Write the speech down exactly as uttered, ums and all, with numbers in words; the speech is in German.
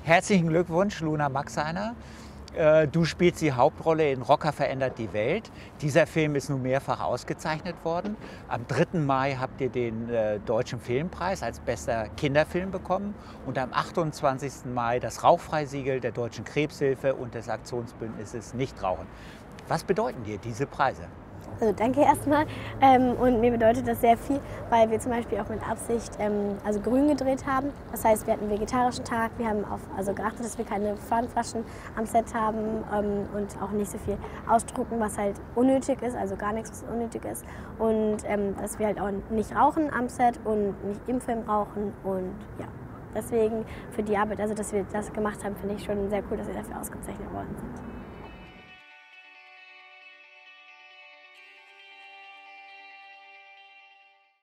Herzlichen Glückwunsch, Luna Maxeiner. Äh, Du spielst die Hauptrolle in Rocker verändert die Welt. Dieser Film ist nun mehrfach ausgezeichnet worden. Am dritten Mai habt ihr den äh, Deutschen Filmpreis als bester Kinderfilm bekommen und am achtundzwanzigsten Mai das Rauchfreisiegel der Deutschen Krebshilfe und des Aktionsbündnisses Nichtrauchen. Was bedeuten dir diese Preise? Also danke erstmal. Ähm, und mir bedeutet das sehr viel, weil wir zum Beispiel auch mit Absicht ähm, also grün gedreht haben. Das heißt, wir hatten einen vegetarischen Tag, wir haben auf, also geachtet, dass wir keine Pfandflaschen am Set haben ähm, und auch nicht so viel ausdrucken, was halt unnötig ist, also gar nichts, was unnötig ist. Und ähm, dass wir halt auch nicht rauchen am Set und nicht im Film rauchen und ja. Deswegen für die Arbeit, also dass wir das gemacht haben, finde ich schon sehr cool, dass wir dafür ausgezeichnet worden sind.